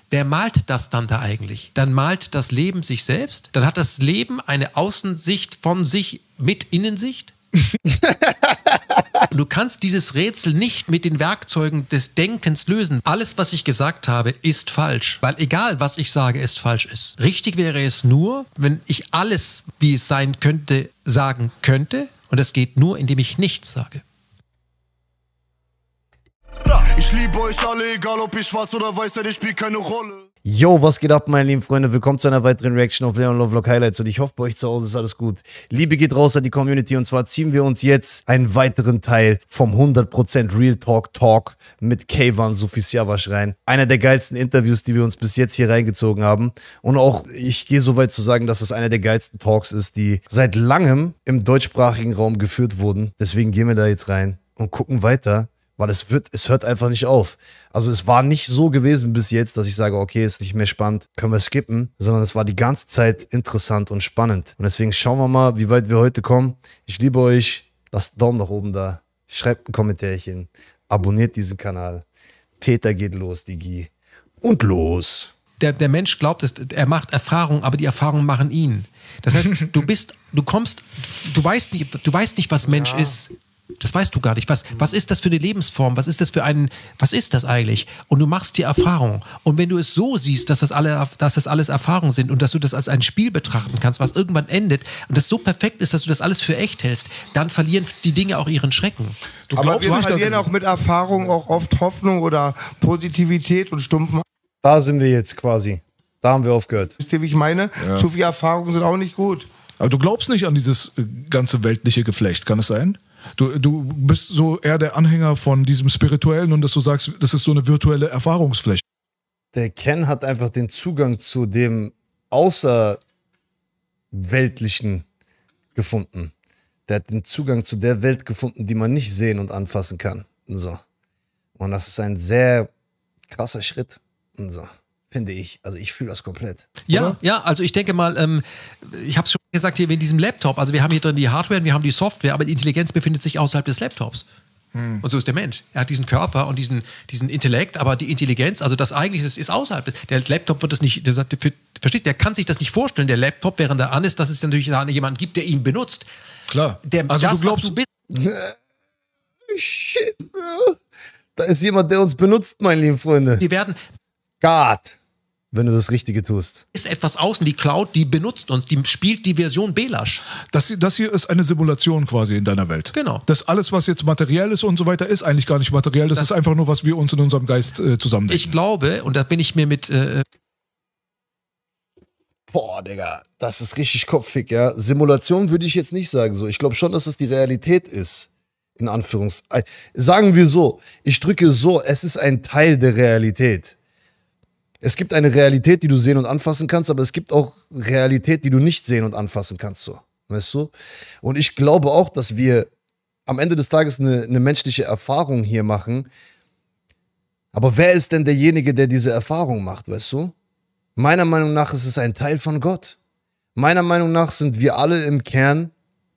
wer malt das dann da eigentlich? Dann malt das Leben sich selbst? Dann hat das Leben eine Außensicht von sich mit Innensicht? Du kannst dieses Rätsel nicht mit den Werkzeugen des Denkens lösen. Alles, was ich gesagt habe, ist falsch. Weil egal, was ich sage, es falsch ist. Richtig wäre es nur, wenn ich alles, wie es sein könnte, sagen könnte. Und das geht nur, indem ich nichts sage. Ich liebe euch alle, egal ob ich schwarz oder weiß, denn ich spiele keine Rolle. Yo, was geht ab, meine lieben Freunde? Willkommen zu einer weiteren Reaction auf Leon Lovelock Highlights und ich hoffe, bei euch zu Hause ist alles gut. Liebe geht raus an die Community und zwar ziehen wir uns jetzt einen weiteren Teil vom 100% Real Talk mit Kayvan Sufisiavash rein. Einer der geilsten Interviews, die wir uns bis jetzt hier reingezogen haben und auch, ich gehe so weit zu sagen, dass es einer der geilsten Talks ist, die seit langem im deutschsprachigen Raum geführt wurden. Deswegen gehen wir da jetzt rein und gucken weiter. Weil es hört einfach nicht auf. Also es war nicht so gewesen bis jetzt, dass ich sage, okay, ist nicht mehr spannend, können wir skippen, sondern es war die ganze Zeit interessant und spannend. Und deswegen schauen wir mal, wie weit wir heute kommen. Ich liebe euch, lasst einen Daumen nach oben da, schreibt ein Kommentärchen, abonniert diesen Kanal. Peter geht los, Digi. Und los! Der Mensch glaubt, er macht Erfahrungen, aber die Erfahrungen machen ihn. Das heißt, du weißt nicht, was Mensch ist. Das weißt du gar nicht. Was ist das für eine Lebensform? Was ist das eigentlich? Und du machst die Erfahrung. Und wenn du es so siehst, dass das alles Erfahrungen sind und dass du das als ein Spiel betrachten kannst, was irgendwann endet und das so perfekt ist, dass du das alles für echt hältst, dann verlieren die Dinge auch ihren Schrecken. Aber wir verlieren auch mit Erfahrung auch oft Hoffnung oder Positivität und stumpfen. Da sind wir jetzt quasi. Da haben wir aufgehört. Wisst ihr, wie ich meine? Ja. Zu viele Erfahrungen sind auch nicht gut. Aber du glaubst nicht an dieses ganze weltliche Geflecht, kann es sein? Du bist so eher der Anhänger von diesem Spirituellen und dass du sagst, das ist so eine virtuelle Erfahrungsfläche. Der Ken hat einfach den Zugang zu dem Außerweltlichen gefunden. Der hat den Zugang zu der Welt gefunden, die man nicht sehen und anfassen kann. So. Und das ist ein sehr krasser Schritt. So. Finde ich. Also ich fühle das komplett. Ja, oder? Ja, also ich denke mal, ich habe es schon gesagt hier in diesem Laptop, also wir haben hier drin die Hardware und wir haben die Software, aber die Intelligenz befindet sich außerhalb des Laptops. Und so ist der Mensch. Er hat diesen Körper und diesen Intellekt, aber die Intelligenz, also das Eigentliche ist außerhalb. Der Laptop wird das nicht, versteht, der kann sich das nicht vorstellen, der Laptop, während er an ist, dass es natürlich jemanden gibt, der ihn benutzt. Klar. Also du glaubst, du bist... Shit, bro. Da ist jemand, der uns benutzt, meine lieben Freunde. Wir werden... God. Wenn du das Richtige tust. Ist etwas außen, die Cloud, die benutzt uns, die spielt die Version Belasch. Das hier ist eine Simulation quasi in deiner Welt. Genau. Das alles, was jetzt materiell ist und so weiter, ist eigentlich gar nicht materiell. Das ist einfach nur, was wir uns in unserem Geist zusammendenken. Ich glaube, und da bin ich mir mit... Boah, Digga, das ist richtig kopfig, ja. Simulation würde ich jetzt nicht sagen so. Ich glaube schon, dass es die Realität ist. In Anführungszeichen. Sagen wir so, ich drücke so, es ist ein Teil der Realität. Es gibt eine Realität, die du sehen und anfassen kannst, aber es gibt auch Realität, die du nicht sehen und anfassen kannst, so. Weißt du? Und ich glaube auch, dass wir am Ende des Tages eine menschliche Erfahrung hier machen. Aber wer ist denn derjenige, der diese Erfahrung macht, weißt du? Meiner Meinung nach ist es ein Teil von Gott. Meiner Meinung nach sind wir alle im Kern,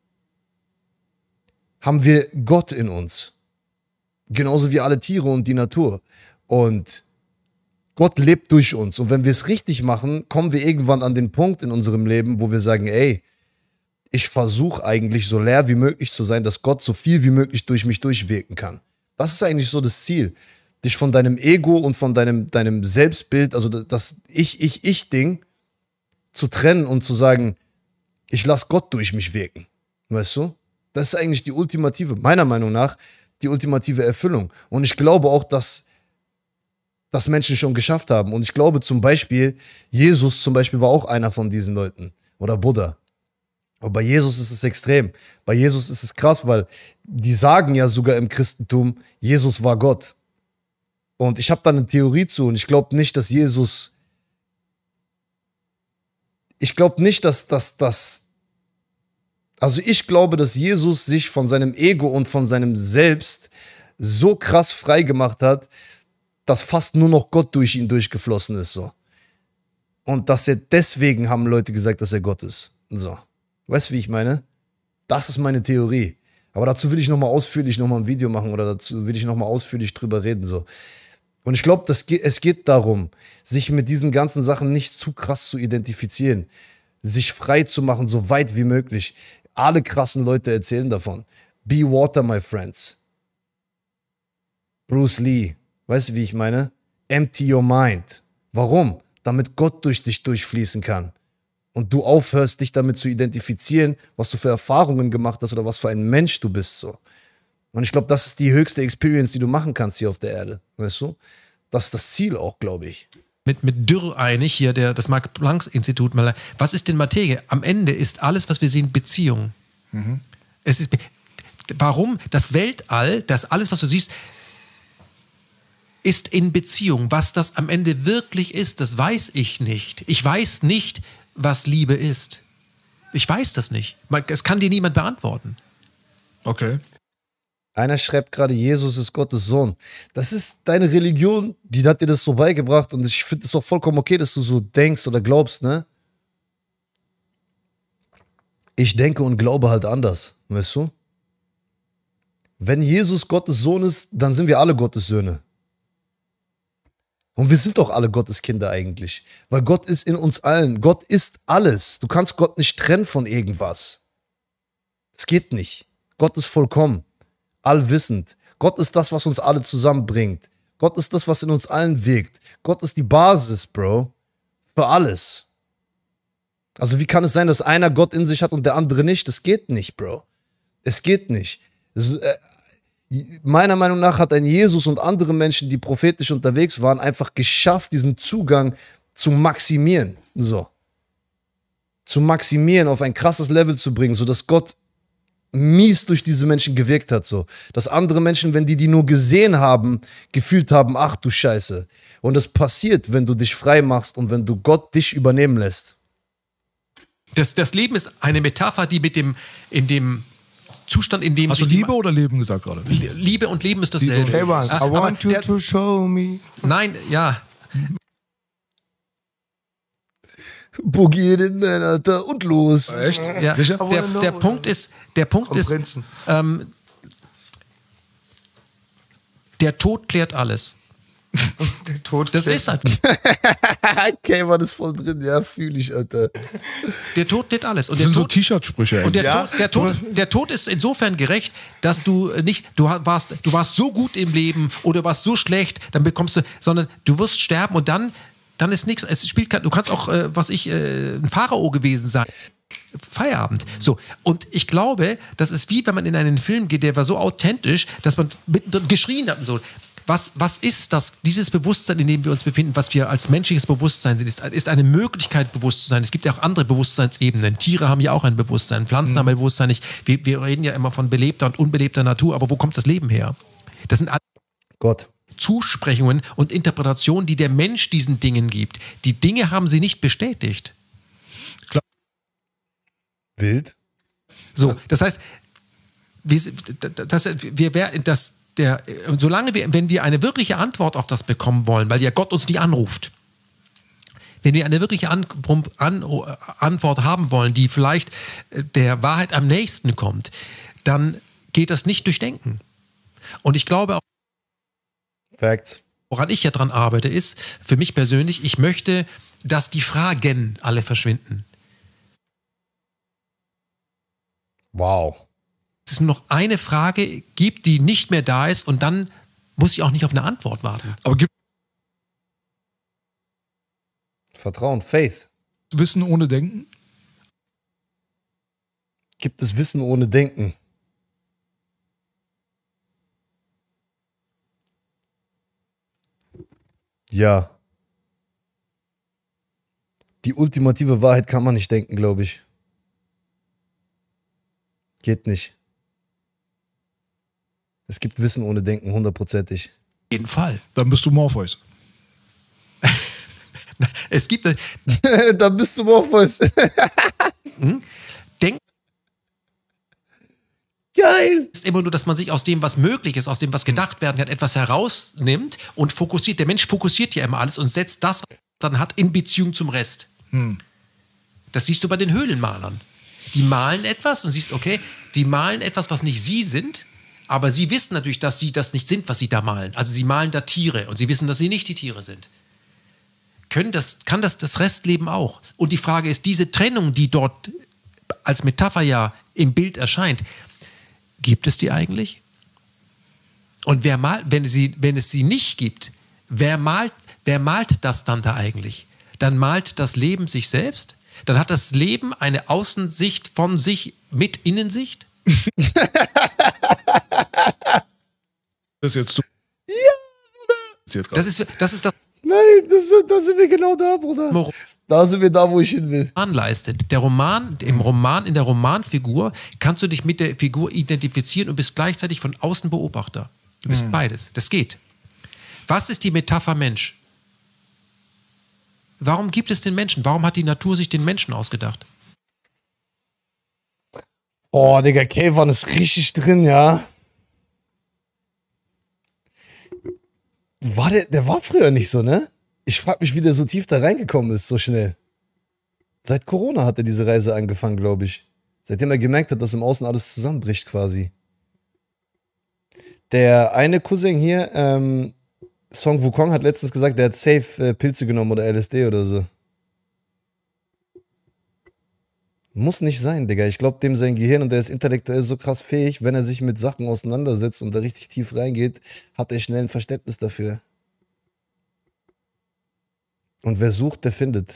haben wir Gott in uns. Genauso wie alle Tiere und die Natur. Und Gott lebt durch uns und wenn wir es richtig machen, kommen wir irgendwann an den Punkt in unserem Leben, wo wir sagen, ey, ich versuche eigentlich so leer wie möglich zu sein, dass Gott so viel wie möglich durch mich durchwirken kann. Das ist eigentlich so das Ziel, dich von deinem Ego und von deinem Selbstbild, also das Ich-Ding zu trennen und zu sagen, ich lasse Gott durch mich wirken, weißt du? Das ist eigentlich die ultimative, meiner Meinung nach, die ultimative Erfüllung und ich glaube auch, dass das Menschen schon geschafft haben. Und ich glaube zum Beispiel, Jesus zum Beispiel war auch einer von diesen Leuten. Oder Buddha. Aber bei Jesus ist es extrem. Bei Jesus ist es krass, weil die sagen ja sogar im Christentum, Jesus war Gott. Und ich habe da eine Theorie zu und ich glaube nicht, dass Jesus... Ich glaube nicht, Also ich glaube, dass Jesus sich von seinem Ego und von seinem Selbst so krass frei gemacht hat, dass fast nur noch Gott durch ihn durchgeflossen ist, so. Und dass er deswegen haben Leute gesagt, dass er Gott ist. So. Weißt du, wie ich meine? Das ist meine Theorie. Aber dazu will ich nochmal ausführlich ein Video machen oder dazu will ich nochmal ausführlich drüber reden, so. Und ich glaube, es geht darum, sich mit diesen ganzen Sachen nicht zu krass zu identifizieren, sich frei zu machen, so weit wie möglich. Alle krassen Leute erzählen davon. Be water, my friends. Bruce Lee, weißt du, wie ich meine? Empty your mind. Warum? Damit Gott durch dich durchfließen kann. Und du aufhörst, dich damit zu identifizieren, was du für Erfahrungen gemacht hast oder was für ein Mensch du bist. So. Und ich glaube, das ist die höchste Experience, die du machen kannst hier auf der Erde. Weißt du? Das ist das Ziel auch, glaube ich. Mit Dürr einig, hier das Max-Planck-Institut. Was ist denn Materie? Am Ende ist alles, was wir sehen, Beziehung. Es ist, warum? Das Weltall, das alles, was du siehst, ist in Beziehung. Was das am Ende wirklich ist, das weiß ich nicht. Ich weiß nicht, was Liebe ist. Ich weiß das nicht. Es kann dir niemand beantworten. Okay. Einer schreibt gerade, Jesus ist Gottes Sohn. Das ist deine Religion, die hat dir das so beigebracht und ich finde es auch vollkommen okay, dass du so denkst oder glaubst, ne? Ich denke und glaube halt anders, weißt du? Wenn Jesus Gottes Sohn ist, dann sind wir alle Gottes Söhne. Und wir sind doch alle Gottes Kinder eigentlich, weil Gott ist in uns allen. Gott ist alles. Du kannst Gott nicht trennen von irgendwas. Es geht nicht. Gott ist vollkommen. Allwissend. Gott ist das, was uns alle zusammenbringt. Gott ist das, was in uns allen wirkt. Gott ist die Basis, Bro. Für alles. Also wie kann es sein, dass einer Gott in sich hat und der andere nicht? Das geht nicht, Bro. Es geht nicht. Meiner Meinung nach hat ein Jesus und andere Menschen, die prophetisch unterwegs waren, einfach geschafft, diesen Zugang zu maximieren. So. Zu maximieren, auf ein krasses Level zu bringen, sodass Gott mies durch diese Menschen gewirkt hat, so. Dass andere Menschen, wenn die nur gesehen haben, gefühlt haben, ach du Scheiße. Und das passiert, wenn du dich frei machst und wenn du Gott dich übernehmen lässt. Das Leben ist eine Metapher, die in dem Zustand, in dem Hast du sich Liebe oder Leben gesagt gerade? Liebe und Leben ist dasselbe. Hey man, I want you to show me. Nein, ja. Boogie in den Alter, und los. Echt? Ja, Sicher? der Punkt ist, der Tod klärt alles. Der Tod Das ist halt. Okay, man ist voll drin, ja, fühle ich, Alter. Der Tod klärt alles. Und Das sind so Tod, T-Shirt-Sprüche. und eigentlich. der Tod ist insofern gerecht, dass du nicht, du warst so gut im Leben oder warst so schlecht, dann bekommst du, sondern du wirst sterben und dann ist nichts. Es spielt du kannst auch, ein Pharao gewesen sein. Feierabend. So. Und ich glaube, das ist wie, wenn man in einen Film geht, der war so authentisch, dass man mittendrin geschrien hat und so. Was ist das, dieses Bewusstsein, in dem wir uns befinden, was wir als menschliches Bewusstsein sind, ist eine Möglichkeit, bewusst zu sein. Es gibt ja auch andere Bewusstseinsebenen. Tiere haben ja auch ein Bewusstsein, Pflanzen haben ein Bewusstsein. Wir reden ja immer von belebter und unbelebter Natur, aber wo kommt das Leben her? Das sind Gott. Zusprechungen und Interpretationen, die der Mensch diesen Dingen gibt. Die Dinge haben sie nicht bestätigt. Wild. So, das heißt, wenn wir eine wirkliche Antwort auf das bekommen wollen, weil ja Gott uns nicht anruft, wenn wir eine wirkliche Antwort haben wollen, die vielleicht der Wahrheit am nächsten kommt, dann geht das nicht durch Denken. Und ich glaube auch, Facts. woran ich ja dran arbeite, ist, für mich persönlich, ich möchte, dass die Fragen alle verschwinden. Wow. Dass es nur noch eine Frage gibt, die nicht mehr da ist und dann muss ich auch nicht auf eine Antwort warten. Aber gibt Vertrauen, Faith. es Wissen ohne Denken? Gibt es Wissen ohne Denken? Ja. Die ultimative Wahrheit kann man nicht denken, glaube ich. Geht nicht. Es gibt Wissen ohne Denken, 100%ig. Auf jeden Fall. Dann bist du Morpheus. Es gibt Da bist du Morpheus. Denken Geil. ist immer nur, dass man sich aus dem, was möglich ist, aus dem, was gedacht werden kann, etwas herausnimmt und fokussiert. Der Mensch fokussiert ja immer alles und setzt das, was er dann hat, in Beziehung zum Rest. Das siehst du bei den Höhlenmalern. Die malen etwas und siehst, okay, die malen etwas, was nicht sie sind, Aber sie wissen natürlich, dass sie das nicht sind, was sie da malen. Also sie malen da Tiere und sie wissen, dass sie nicht die Tiere sind. Kann das Restleben auch? Und die Frage ist, diese Trennung, die dort als Metapher ja im Bild erscheint, gibt es die eigentlich? Und wenn es sie nicht gibt, wer malt das dann da eigentlich? Dann malt das Leben sich selbst? Dann hat das Leben eine Außensicht von sich mit Innensicht? Das ist jetzt Das ist das. Nein, da sind wir genau da, Bruder. Da sind wir da, wo ich hin will. Leistet. In der Romanfigur kannst du dich mit der Figur identifizieren und bist gleichzeitig von außen Beobachter. Du bist beides. Das geht. Was ist die Metapher Mensch? Warum gibt es den Menschen? Warum hat die Natur sich den Menschen ausgedacht? Oh, Digga, Kayvan ist richtig drin, ja. Der war früher nicht so, ne? Ich frag mich, wie der so tief da reingekommen ist, so schnell. Seit Corona hat er diese Reise angefangen, glaube ich. Seitdem er gemerkt hat, dass im Außen alles zusammenbricht quasi. Der eine Cousin hier, Song Wukong, hat letztens gesagt, der hat safe Pilze genommen oder LSD oder so. Muss nicht sein, Digga. Ich glaube, dem sein Gehirn, und der ist intellektuell so krass fähig, wenn er sich mit Sachen auseinandersetzt und da richtig tief reingeht, hat er schnell ein Verständnis dafür. Und wer sucht, der findet.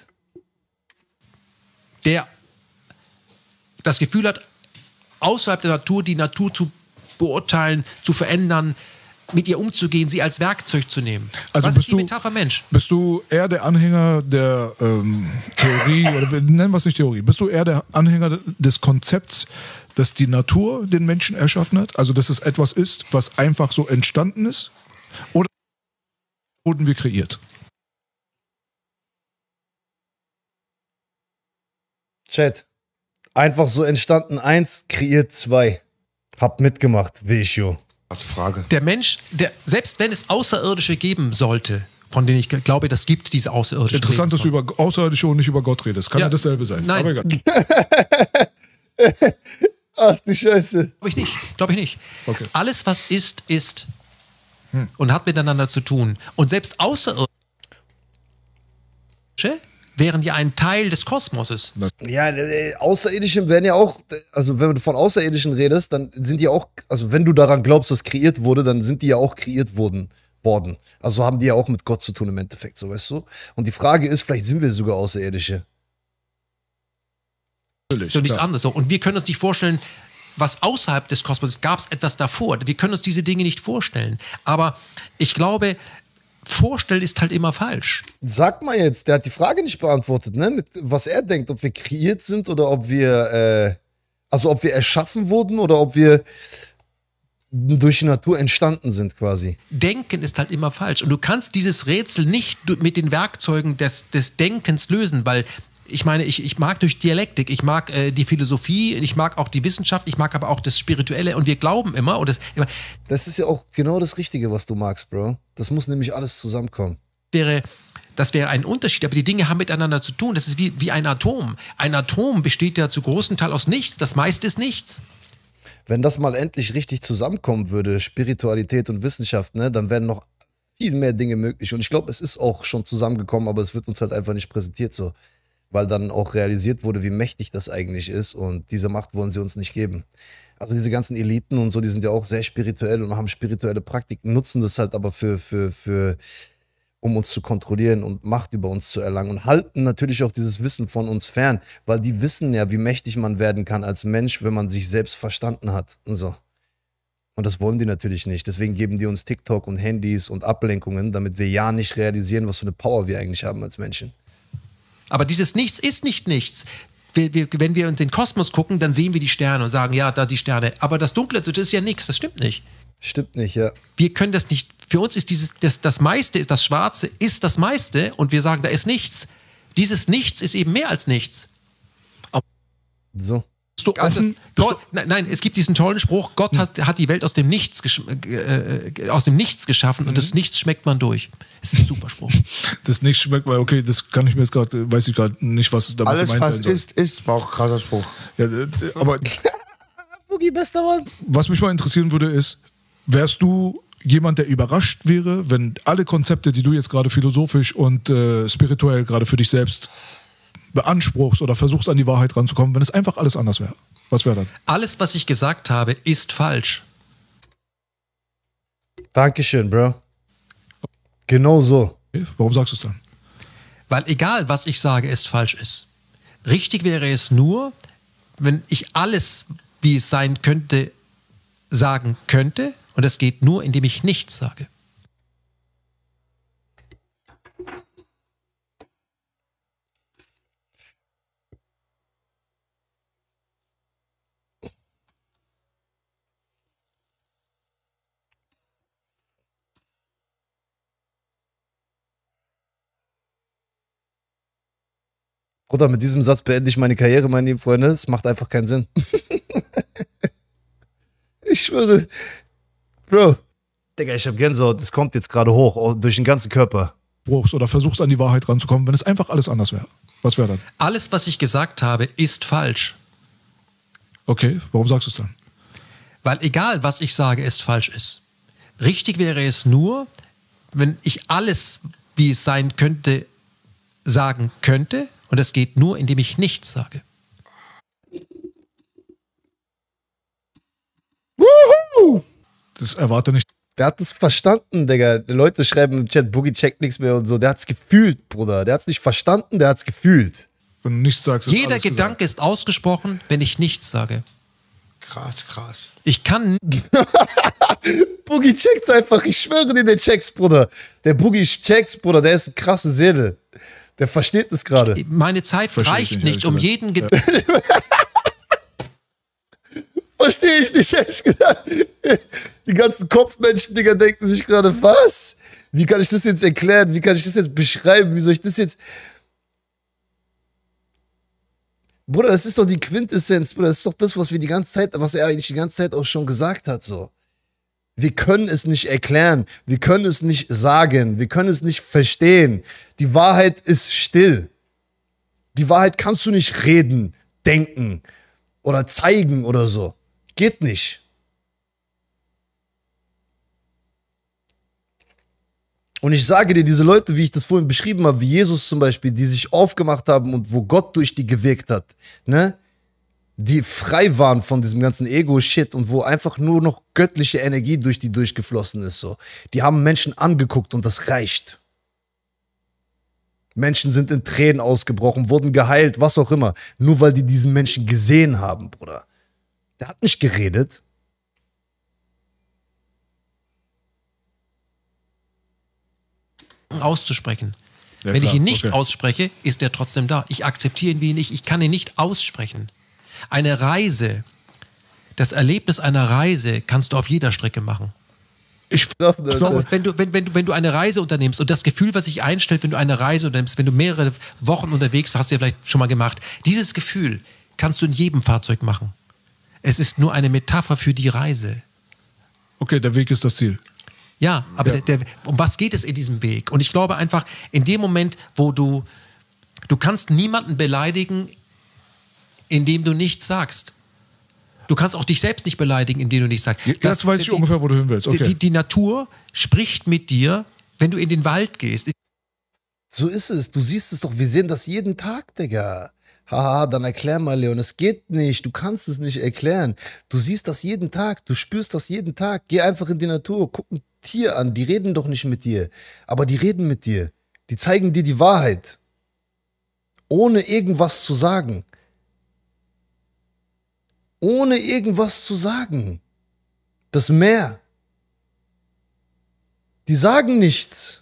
Der das Gefühl hat, außerhalb der Natur die Natur zu beurteilen, zu verändern, mit ihr umzugehen, sie als Werkzeug zu nehmen. Also was ist die Metapher Mensch? Bist du eher der Anhänger der Theorie, oder nennen wir es nicht Theorie, bist du eher der Anhänger des Konzepts, dass die Natur den Menschen erschaffen hat? Also dass es etwas ist, was einfach so entstanden ist? Oder wurden wir kreiert? Chat. Einfach so entstanden 1, kreiert 2. Hab mitgemacht, Vejo. Frage. Der Mensch, selbst wenn es Außerirdische geben sollte, von denen ich glaube, das gibt diese Außerirdischen. Interessant, dass du über Außerirdische und nicht über Gott redest. Kann ja dasselbe sein. Nein. Aber egal. Ach du Scheiße. Glaube ich nicht. Okay. Alles, was ist, ist. Und hat miteinander zu tun. Und selbst Außerirdische wären ja ein Teil des Kosmoses. Ja, Außerirdischen werden ja auch, also wenn du von Außerirdischen redest, dann sind die auch, also wenn du daran glaubst, dass kreiert wurde, dann sind die ja auch kreiert worden. Also haben die ja auch mit Gott zu tun im Endeffekt, so weißt du. Und die Frage ist, vielleicht sind wir sogar Außerirdische. So nichts anderes. Und wir können uns nicht vorstellen, was außerhalb des Kosmoses, gab es etwas davor. Wir können uns diese Dinge nicht vorstellen. Aber ich glaube, vorstellen ist halt immer falsch. Sag mal jetzt, der hat die Frage nicht beantwortet, ne? Mit was er denkt, ob wir kreiert sind oder ob wir, ob wir erschaffen wurden oder ob wir durch die Natur entstanden sind quasi. Denken ist halt immer falsch. Und du kannst dieses Rätsel nicht mit den Werkzeugen des Denkens lösen, weil ich meine, ich mag durch Dialektik, ich mag die Philosophie, ich mag auch die Wissenschaft, ich mag aber auch das Spirituelle und wir glauben immer. Das ist ja auch genau das Richtige, was du magst, Bro. Das muss nämlich alles zusammenkommen. Das wäre ein Unterschied, aber die Dinge haben miteinander zu tun. Das ist wie ein Atom. Ein Atom besteht ja zu großem Teil aus nichts, das meiste ist nichts. Wenn das mal endlich richtig zusammenkommen würde, Spiritualität und Wissenschaft, ne, dann wären noch viel mehr Dinge möglich. Und ich glaube, es ist auch schon zusammengekommen, aber es wird uns halt einfach nicht präsentiert so. Weil dann auch realisiert wurde, wie mächtig das eigentlich ist und diese Macht wollen sie uns nicht geben. Also diese ganzen Eliten und so, die sind ja auch sehr spirituell und haben spirituelle Praktiken, nutzen das halt aber um uns zu kontrollieren und Macht über uns zu erlangen und halten natürlich auch dieses Wissen von uns fern, weil die wissen ja, wie mächtig man werden kann als Mensch, wenn man sich selbst verstanden hat und so. Und das wollen die natürlich nicht. Deswegen geben die uns TikTok und Handys und Ablenkungen, damit wir ja nicht realisieren, was für eine Power wir eigentlich haben als Menschen. Aber dieses Nichts ist nicht nichts. Wenn wir in den Kosmos gucken, dann sehen wir die Sterne und sagen, ja, da die Sterne. Aber das Dunkle, das ist ja nichts, das stimmt nicht. Stimmt nicht, ja. Wir können das nicht, für uns ist das meiste, das Schwarze ist das meiste und wir sagen, da ist nichts. Dieses Nichts ist eben mehr als nichts. So. Bist du offen? Nein, es gibt diesen tollen Spruch, Gott hat die Welt aus dem Nichts geschaffen und das Nichts schmeckt man durch. Das ist ein super Spruch. Das Nichts schmeckt man, okay, das kann ich mir jetzt gerade, weiß ich gerade nicht, was es damit alles, gemeint was sein soll. ist, war auch ein krasser Spruch. Ja, aber Boogie, bester Mann. Was mich mal interessieren würde, ist, wärst du jemand, der überrascht wäre, wenn alle Konzepte, die du jetzt gerade philosophisch und spirituell gerade für dich selbst beanspruchst oder versuchst, an die Wahrheit ranzukommen, wenn es einfach alles anders wäre? Was wäre dann? Alles, was ich gesagt habe, ist falsch. Dankeschön, Bro. Genau so. Okay, warum sagst du es dann? Weil egal, was ich sage, es falsch ist. Richtig wäre es nur, wenn ich alles, wie es sein könnte, sagen könnte. Und das geht nur, indem ich nichts sage. Bruder, mit diesem Satz beende ich meine Karriere, meine lieben Freunde. Es macht einfach keinen Sinn. Ich schwöre. Bro. Digga, ich hab Gänsehaut. Das kommt jetzt gerade hoch, durch den ganzen Körper. Oder versuchst, an die Wahrheit ranzukommen, wenn es einfach alles anders wäre? Was wäre dann? Alles, was ich gesagt habe, ist falsch. Okay, warum sagst du es dann? Weil egal, was ich sage, es falsch ist. Richtig wäre es nur, wenn ich alles, wie es sein könnte, sagen könnte. Und das geht nur, indem ich nichts sage. Wuhu! Das erwarte nicht. Der hat es verstanden, Digga. Die Leute schreiben im Chat, Boogie checkt nichts mehr und so. Der hat's gefühlt, Bruder. Der hat's nicht verstanden, der hat's gefühlt. Wenn du nichts sagst, ist Jeder alles Gedanke gesagt. ist ausgesprochen, wenn ich nichts sage. Krass, krass. Ich kann Boogie checkt's einfach. Ich schwöre dir, der checkt's, Bruder. Der Boogie checkt's, Bruder. Der ist eine krasse Seele. Der versteht es gerade. meine Zeit Verstehe ich reicht nicht, nicht, um ehrlich jeden Gedanken. Verstehe ich nicht, ehrlich gesagt. Die ganzen Kopfmenschen, Digga, denken sich gerade, was? Wie kann ich das jetzt erklären? Wie kann ich das jetzt beschreiben? Wie soll ich das jetzt... Bruder, das ist doch die Quintessenz, Bruder. Das ist doch das, was wir die ganze Zeit, was er eigentlich die ganze Zeit auch schon gesagt hat, so. Wir können es nicht erklären. Wir können es nicht sagen. Wir können es nicht verstehen. Die Wahrheit ist still. Die Wahrheit kannst du nicht reden, denken oder zeigen oder so. Geht nicht. Und ich sage dir, diese Leute, wie ich das vorhin beschrieben habe, wie Jesus zum Beispiel, die sich aufgemacht haben und wo Gott durch die gewirkt hat, ne? Die frei waren von diesem ganzen Ego-Shit und wo einfach nur noch göttliche Energie durch die durchgeflossen ist, so. Die haben Menschen angeguckt und das reicht. Menschen sind in Tränen ausgebrochen, wurden geheilt, was auch immer. Nur weil die diesen Menschen gesehen haben, Bruder. Der hat nicht geredet. auszusprechen. Ja, Wenn klar, ich ihn nicht okay. ausspreche, ist er trotzdem da. Ich akzeptiere ihn wie nicht. Ich kann ihn nicht aussprechen. Eine Reise, das Erlebnis einer Reise kannst du auf jeder Strecke machen. Also, wenn du eine Reise unternimmst und das Gefühl, was sich einstellt, wenn du eine Reise unternimmst, wenn du mehrere Wochen unterwegs warst, hast du ja vielleicht schon mal gemacht, dieses Gefühl kannst du in jedem Fahrzeug machen. Es ist nur eine Metapher für die Reise. Okay, der Weg ist das Ziel. Ja, aber Ja. um was geht es in diesem Weg? Und ich glaube einfach, in dem Moment, wo du kannst niemanden beleidigen, indem du nichts sagst. Du kannst auch dich selbst nicht beleidigen, indem du nichts sagst. Jetzt weiß ich ungefähr, wo du hin willst. Okay. Die Natur spricht mit dir, wenn du in den Wald gehst. So ist es. Du siehst es doch. Wir sehen das jeden Tag, Digga. Haha, dann erklär mal, Leon. Es geht nicht. Du kannst es nicht erklären. Du siehst das jeden Tag. Du spürst das jeden Tag. Geh einfach in die Natur. Guck ein Tier an. Die reden doch nicht mit dir. Aber die reden mit dir. Die zeigen dir die Wahrheit. Ohne irgendwas zu sagen. Ohne irgendwas zu sagen. Das Meer. Die sagen nichts.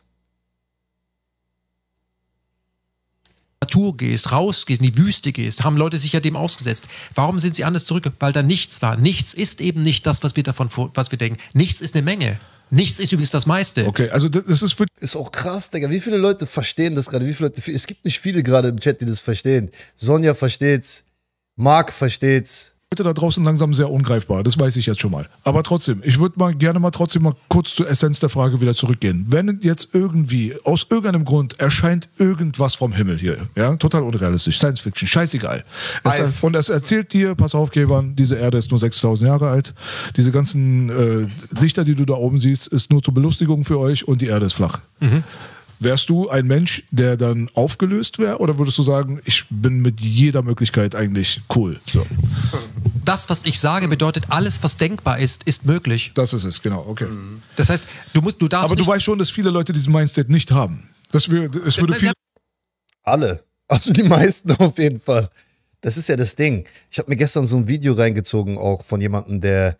Natur gehst, rausgehst, in die Wüste gehst, haben Leute sich ja dem ausgesetzt. Warum sind sie anders zurück? Weil da nichts war. Nichts ist eben nicht das, was wir denken. Nichts ist eine Menge. Nichts ist übrigens das meiste. Okay, also das ist für Ist auch krass, Digga. Wie viele Leute verstehen das gerade? Es gibt nicht viele gerade im Chat, die das verstehen. Sonja versteht's. Marc versteht's. da draußen langsam sehr ungreifbar, das weiß ich jetzt schon mal. Aber trotzdem, ich würde gerne mal trotzdem mal kurz zur Essenz der Frage wieder zurückgehen. Wenn jetzt irgendwie, aus irgendeinem Grund, erscheint irgendwas vom Himmel hier, ja, total unrealistisch, Science Fiction, scheißegal. Und es erzählt dir, pass auf, Kevan, diese Erde ist nur 6000 Jahre alt, diese ganzen Lichter, die du da oben siehst, ist nur zur Belustigung für euch und die Erde ist flach. Wärst du ein Mensch, der dann aufgelöst wäre, oder würdest du sagen, ich bin mit jeder Möglichkeit eigentlich cool? So. Das, was ich sage, bedeutet, alles, was denkbar ist, ist möglich. Das ist es, genau, okay. Das heißt, du darfst Aber du weißt schon, dass viele Leute diesen Mindset nicht haben. Es würde viel Alle. Also die meisten auf jeden Fall. Das ist ja das Ding. Ich habe mir gestern so ein Video reingezogen, auch von jemandem, der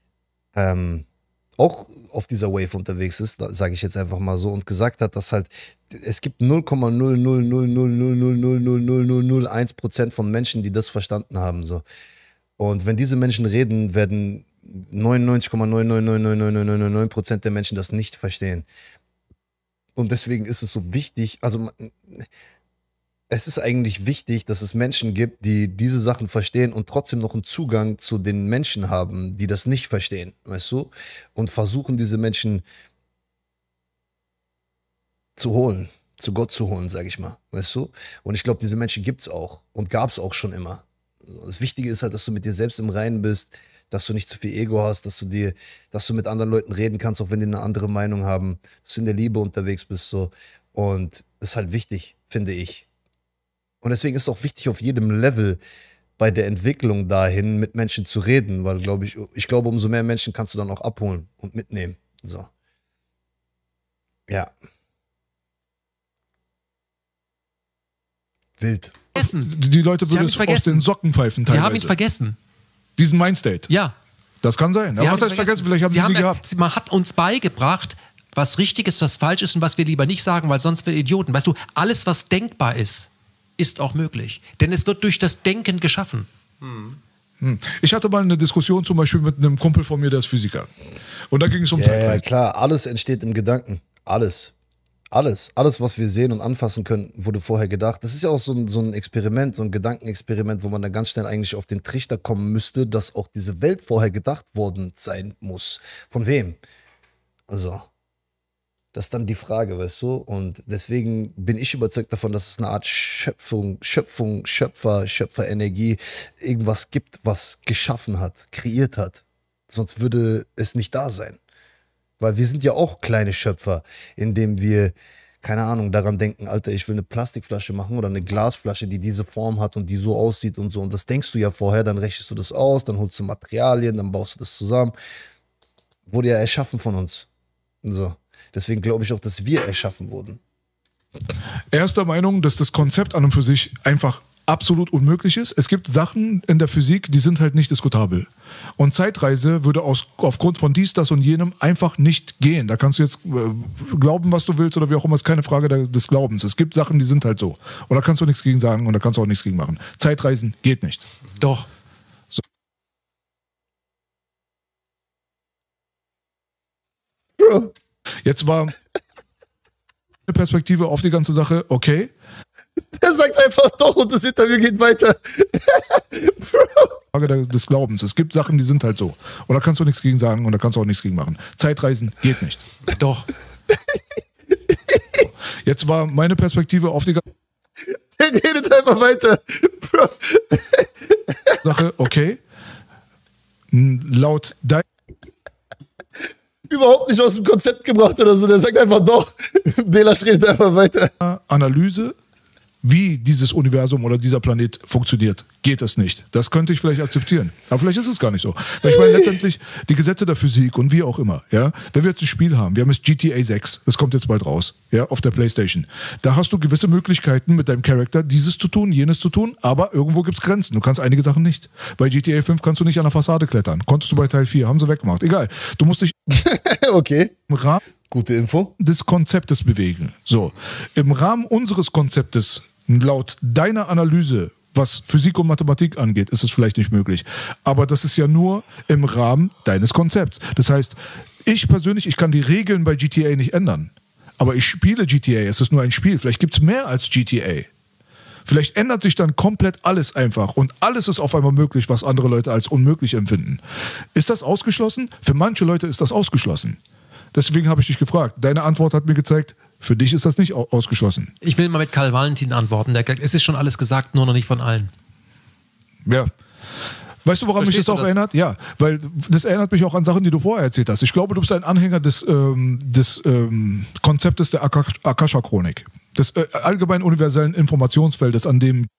auch auf dieser Wave unterwegs ist, sage ich jetzt einfach mal so, und gesagt hat, dass halt, es gibt 0,00000000001% von Menschen, die das verstanden haben. So. Und wenn diese Menschen reden, werden 99,9999999% der Menschen das nicht verstehen. Und deswegen ist es so wichtig, also es ist eigentlich wichtig, dass es Menschen gibt, die diese Sachen verstehen und trotzdem noch einen Zugang zu den Menschen haben, die das nicht verstehen, weißt du? Und versuchen, diese Menschen zu holen, zu Gott zu holen, sag ich mal, weißt du? Und ich glaube, diese Menschen gibt's auch und gab's auch schon immer. Das Wichtige ist halt, dass du mit dir selbst im Reinen bist, dass du nicht zu viel Ego hast, dass du mit anderen Leuten reden kannst, auch wenn die eine andere Meinung haben, dass du in der Liebe unterwegs bist, so. Und das ist halt wichtig, finde ich. Und deswegen ist es auch wichtig, auf jedem Level bei der Entwicklung dahin mit Menschen zu reden, weil ich glaube, umso mehr Menschen kannst du dann auch abholen und mitnehmen. So. Ja. Wild. Die Leute würden es aus den Socken pfeifen teilweise. Sie haben ihn vergessen. Diesen Mindstate. Ja. Das kann sein. Aber was heißt vergessen? Vielleicht haben sie nie gehabt. Man hat uns beigebracht, was richtig ist, was falsch ist und was wir lieber nicht sagen, weil sonst wir Idioten. Weißt du, alles, was denkbar ist auch möglich. Denn es wird durch das Denken geschaffen. Ich hatte mal eine Diskussion zum Beispiel mit einem Kumpel von mir, der ist Physiker. Und da ging es um Zeitreisen. Ja, klar, alles entsteht im Gedanken. Alles. Alles, was wir sehen und anfassen können, wurde vorher gedacht. Das ist ja auch so ein Experiment, so ein Gedankenexperiment, wo man dann ganz schnell eigentlich auf den Trichter kommen müsste, dass auch diese Welt vorher gedacht worden sein muss. Von wem? Also, das ist dann die Frage, weißt du? Und deswegen bin ich überzeugt davon, dass es eine Art Schöpferenergie, irgendwas gibt, was geschaffen hat, kreiert hat. Sonst würde es nicht da sein. Weil wir sind ja auch kleine Schöpfer, indem wir, keine Ahnung, daran denken, Alter, ich will eine Plastikflasche machen oder eine Glasflasche, die diese Form hat und die so aussieht und so. Und das denkst du ja vorher, dann rechnest du das aus, dann holst du Materialien, dann baust du das zusammen. Wurde ja erschaffen von uns. Und so. Deswegen glaube ich auch, dass wir erschaffen wurden. Er ist der Meinung, dass das Konzept an und für sich einfach absolut unmöglich ist. Es gibt Sachen in der Physik, die sind halt nicht diskutabel. Und Zeitreise würde aufgrund von dies, das und jenem einfach nicht gehen. Da kannst du jetzt glauben, was du willst oder wie auch immer, ist keine Frage des Glaubens. Es gibt Sachen, die sind halt so. Und da kannst du nichts gegen sagen und da kannst du auch nichts gegen machen. Zeitreisen geht nicht. Doch. So. Jetzt war eine Perspektive auf die ganze Sache, okay. Der sagt einfach doch und das Interview geht weiter. Frage des Glaubens. Es gibt Sachen, die sind halt so. Und da kannst du nichts gegen sagen und da kannst du auch nichts gegen machen. Zeitreisen geht nicht. Doch. Jetzt war meine Perspektive auf die ganze Der redet einfach weiter. Bro. Sache, okay. Laut dein Überhaupt nicht aus dem Konzept gebracht oder so. Der sagt einfach doch. Belasch redet einfach weiter. Analyse, wie dieses Universum oder dieser Planet funktioniert, geht es nicht. Das könnte ich vielleicht akzeptieren. Aber vielleicht ist es gar nicht so. Weil ich meine, letztendlich die Gesetze der Physik und wie auch immer, ja, wenn wir jetzt ein Spiel haben, wir haben jetzt GTA 6, das kommt jetzt bald raus, ja, auf der Playstation. Da hast du gewisse Möglichkeiten mit deinem Charakter, dieses zu tun, jenes zu tun, aber irgendwo gibt es Grenzen. Du kannst einige Sachen nicht. Bei GTA 5 kannst du nicht an der Fassade klettern. Konntest du bei Teil 4, haben sie weggemacht. Egal. Du musst dich okay. im Rahmen Gute Info. des Konzeptes bewegen. So, im Rahmen unseres Konzeptes, laut deiner Analyse, was Physik und Mathematik angeht, ist es vielleicht nicht möglich. Aber das ist ja nur im Rahmen deines Konzepts. Das heißt, ich persönlich, ich kann die Regeln bei GTA nicht ändern. Aber ich spiele GTA, es ist nur ein Spiel. Vielleicht gibt es mehr als GTA. Vielleicht ändert sich dann komplett alles einfach und alles ist auf einmal möglich, was andere Leute als unmöglich empfinden. Ist das ausgeschlossen? Für manche Leute ist das ausgeschlossen. Deswegen habe ich dich gefragt. Deine Antwort hat mir gezeigt, für dich ist das nicht ausgeschlossen. Ich will mal mit Karl Valentin antworten. Es ist schon alles gesagt, nur noch nicht von allen. Ja. Weißt du, woran mich das auch erinnert? Ja, weil das erinnert mich auch an Sachen, die du vorher erzählt hast. Ich glaube, du bist ein Anhänger des Konzeptes der Akasha-Chronik. Des allgemein universellen Informationsfeldes, an dem...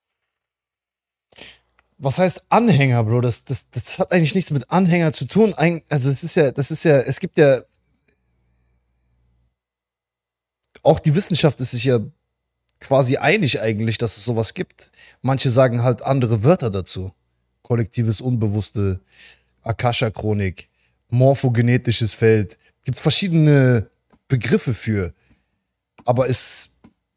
Was heißt Anhänger, Bro? Das hat eigentlich nichts mit Anhänger zu tun. Also es gibt ja... Auch die Wissenschaft ist sich ja quasi einig eigentlich, dass es sowas gibt. Manche sagen halt andere Wörter dazu. Kollektives Unbewusste, Akasha-Chronik, morphogenetisches Feld. Gibt es verschiedene Begriffe für. Aber es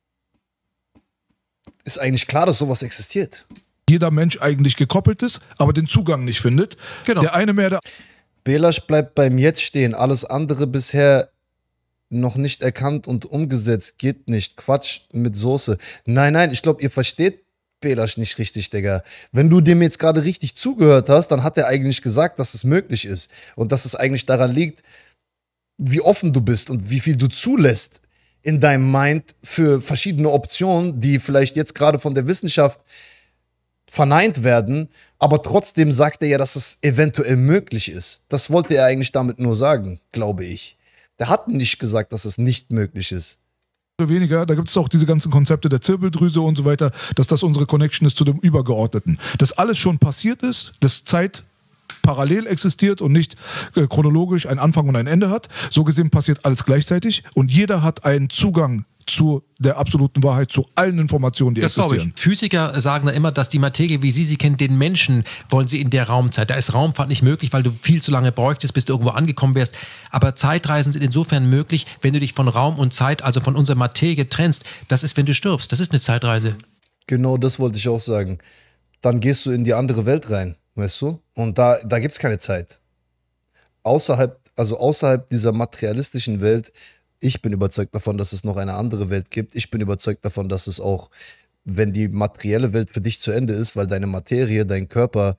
ist eigentlich klar, dass sowas existiert. Jeder Mensch eigentlich gekoppelt ist, aber den Zugang nicht findet. Genau. Der eine mehr, der... Belasch bleibt beim Jetzt stehen. Alles andere bisher noch nicht erkannt und umgesetzt. Geht nicht. Quatsch mit Soße. Nein, ich glaube, ihr versteht Belasch nicht richtig, Digga. Wenn du dem jetzt gerade richtig zugehört hast, dann hat er eigentlich gesagt, dass es möglich ist. Und dass es eigentlich daran liegt, wie offen du bist und wie viel du zulässt in deinem Mind für verschiedene Optionen, die vielleicht jetzt gerade von der Wissenschaft verneint werden, aber trotzdem sagt er ja, dass es eventuell möglich ist. Das wollte er eigentlich damit nur sagen, glaube ich. Der hat nicht gesagt, dass es nicht möglich ist. Weniger, da gibt es auch diese ganzen Konzepte der Zirbeldrüse und so weiter, dass das unsere Connection ist zu dem Übergeordneten. Dass alles schon passiert ist, dass Zeit parallel existiert und nicht chronologisch ein Anfang und ein Ende hat. So gesehen passiert alles gleichzeitig und jeder hat einen Zugang zu der absoluten Wahrheit, zu allen Informationen, die existieren. Physiker sagen da immer, dass die Materie, wie sie kennen, den Menschen wollen sie in der Raumzeit. Da ist Raumfahrt nicht möglich, weil du viel zu lange bräuchtest, bis du irgendwo angekommen wärst. Aber Zeitreisen sind insofern möglich, wenn du dich von Raum und Zeit, also von unserer Materie trennst. Das ist, wenn du stirbst. Das ist eine Zeitreise. Genau, das wollte ich auch sagen. Dann gehst du in die andere Welt rein, weißt du? Und da gibt es keine Zeit. Außerhalb dieser materialistischen Welt. Ich bin überzeugt davon, dass es noch eine andere Welt gibt. Ich bin überzeugt davon, dass es auch, wenn die materielle Welt für dich zu Ende ist, weil deine Materie, dein Körper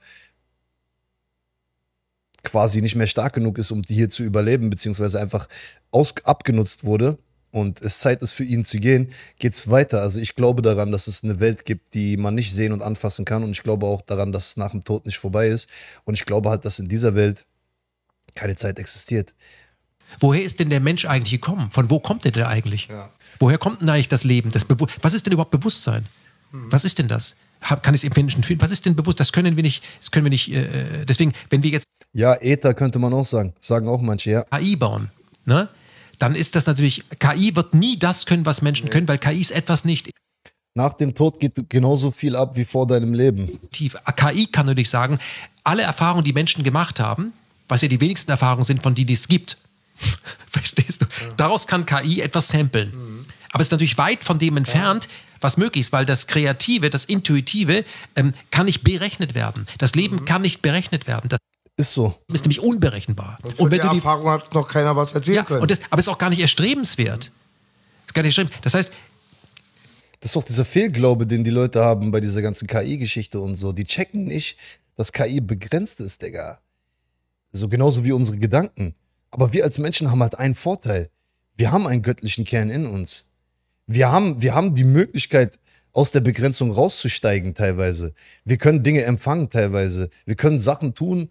quasi nicht mehr stark genug ist, um hier zu überleben, beziehungsweise einfach abgenutzt wurde und es Zeit ist für ihn zu gehen, geht's weiter. Also ich glaube daran, dass es eine Welt gibt, die man nicht sehen und anfassen kann und ich glaube auch daran, dass es nach dem Tod nicht vorbei ist und ich glaube halt, dass in dieser Welt keine Zeit existiert. Woher ist denn der Mensch eigentlich gekommen? Von wo kommt der denn eigentlich? Ja. Woher kommt denn eigentlich das Leben? Was ist denn überhaupt Bewusstsein? Was ist denn das? Kann ich es im Menschen fühlen? Was ist denn bewusst? Das können wir nicht, deswegen, wenn wir jetzt... Ja, Äther könnte man auch sagen. Sagen auch manche, ja. KI bauen, ne? Dann ist das natürlich, KI wird nie das können, was Menschen können, weil KI ist etwas nicht. Nach dem Tod geht genauso viel ab wie vor deinem Leben. KI kann natürlich sagen, alle Erfahrungen, die Menschen gemacht haben, was ja die wenigsten Erfahrungen sind, von die es gibt, verstehst du? Daraus kann KI etwas samplen. Aber es ist natürlich weit von dem entfernt, was möglich ist, weil das Kreative, das Intuitive kann nicht berechnet werden. Das Leben kann nicht berechnet werden. Das ist so. Ist nämlich unberechenbar. Und wenn der Erfahrung hat noch keiner was erzählen können. Aber es ist auch gar nicht erstrebenswert. Das heißt... Das ist auch dieser Fehlglaube, den die Leute haben bei dieser ganzen KI-Geschichte und so. Die checken nicht, dass KI begrenzt ist, Digga. So genauso wie unsere Gedanken. Aber wir als Menschen haben halt einen Vorteil. Wir haben einen göttlichen Kern in uns. Wir haben die Möglichkeit, aus der Begrenzung rauszusteigen teilweise. Wir können Dinge empfangen teilweise. Wir können Sachen tun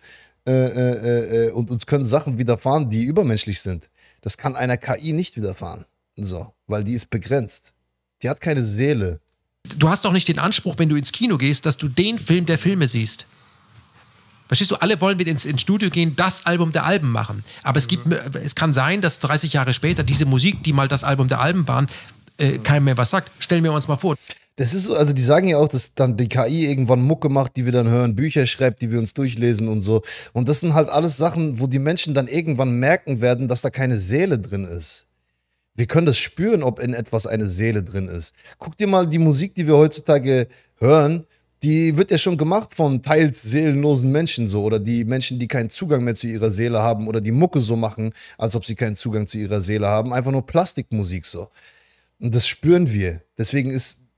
und uns können Sachen widerfahren, die übermenschlich sind. Das kann einer KI nicht widerfahren. So, weil die ist begrenzt. Die hat keine Seele. Du hast doch nicht den Anspruch, wenn du ins Kino gehst, dass du den Film der Filme siehst. Verstehst du, alle wollen wir ins Studio gehen, das Album der Alben machen. Aber es kann sein, dass 30 Jahre später diese Musik, die mal das Album der Alben waren, keinem mehr was sagt. Stellen wir uns mal vor. Das ist so, also die sagen ja auch, dass dann die KI irgendwann Mucke macht, die wir dann hören, Bücher schreibt, die wir uns durchlesen und so. Und das sind halt alles Sachen, wo die Menschen dann irgendwann merken werden, dass da keine Seele drin ist. Wir können das spüren, ob in etwas eine Seele drin ist. Guck dir mal die Musik, die wir heutzutage hören, die wird ja schon gemacht von teils seelenlosen Menschen so oder die Menschen, die keinen Zugang mehr zu ihrer Seele haben oder die Mucke so machen, als ob sie keinen Zugang zu ihrer Seele haben. Einfach nur Plastikmusik so. Und das spüren wir. Deswegen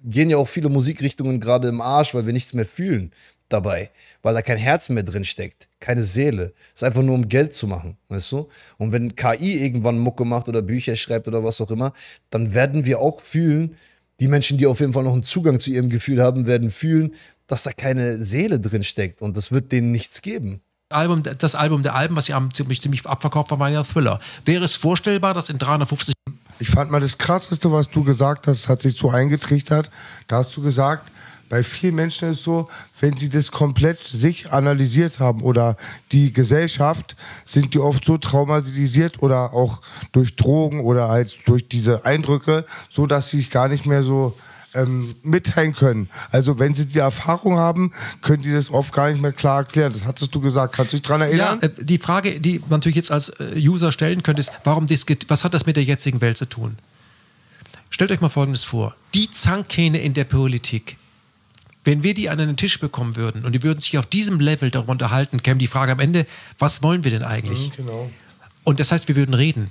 gehen ja auch viele Musikrichtungen gerade im Arsch, weil wir nichts mehr fühlen dabei, weil da kein Herz mehr drin steckt, keine Seele. Es ist einfach nur um Geld zu machen, weißt du? Und wenn KI irgendwann Mucke macht oder Bücher schreibt oder was auch immer, dann werden wir auch fühlen, die Menschen, die auf jeden Fall noch einen Zugang zu ihrem Gefühl haben, werden fühlen, dass da keine Seele drin steckt und das wird denen nichts geben. Das Album der Alben, was ja ziemlich abverkauft war ja Thriller. Wäre es vorstellbar, dass in 350... Ich fand mal das Krasseste, was du gesagt hast, hat sich so eingetrichtert. Da hast du gesagt, bei vielen Menschen ist es so, wenn sie das komplett sich analysiert haben oder die Gesellschaft, sind die oft so traumatisiert oder auch durch Drogen oder halt durch diese Eindrücke, so dass sie sich gar nicht mehr so mitteilen können. Also wenn sie die Erfahrung haben, können die das oft gar nicht mehr klar erklären. Das hattest du gesagt. Kannst du dich daran erinnern? Ja, die Frage, die man natürlich jetzt als User stellen könnte, ist, was hat das mit der jetzigen Welt zu tun? Stellt euch mal Folgendes vor. Die Zankkähne in der Politik, wenn wir die an einen Tisch bekommen würden und die würden sich auf diesem Level darüber unterhalten, käme die Frage am Ende, was wollen wir denn eigentlich? Genau. Und das heißt, wir würden reden.